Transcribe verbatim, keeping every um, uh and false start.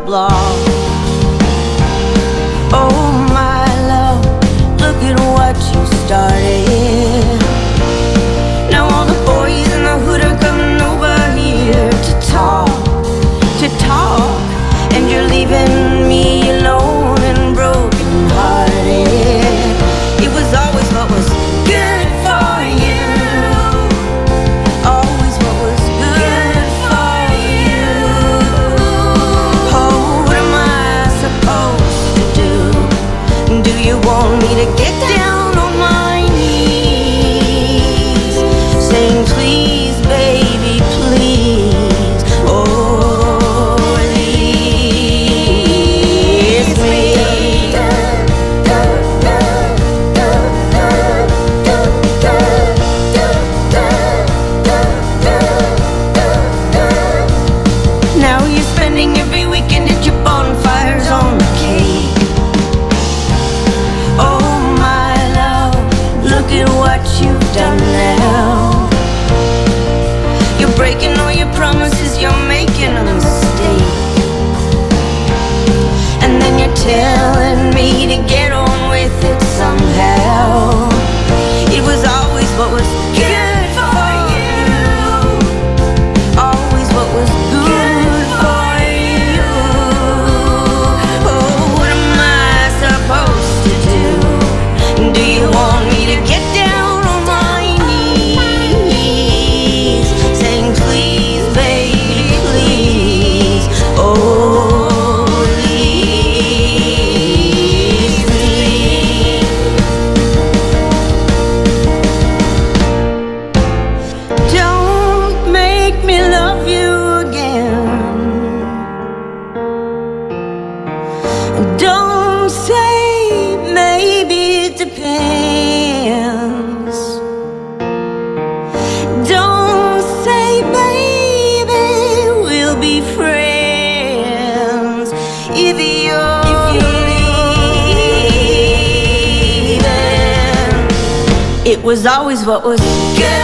block. Oh my love, look at what you started. Now all the boys in the hood are coming over here to talk, to talk, and you're leaving me alone and broken hearted. It was always what was good for you, always what was good for you. Oh, what am I supposed to do? Do you want me to get down on my knees, saying please, baby, please? Oh, release me. Now you're spending every weekend at your bonfires on the Cape. Oh my love, look at what you've done now. You're breaking all your promises, you're making a mistake, and then you're telling me to get on with it somehow. It was always what was good for you, always what was good for you. Oh, what am I supposed to do? Do you want me to get down on my knees, saying please, baby, please? Oh, release me. Don't make me love you again. Don't say maybe it depends. Don't say baby we'll be friends if you're, if you're leaving. It was always what was good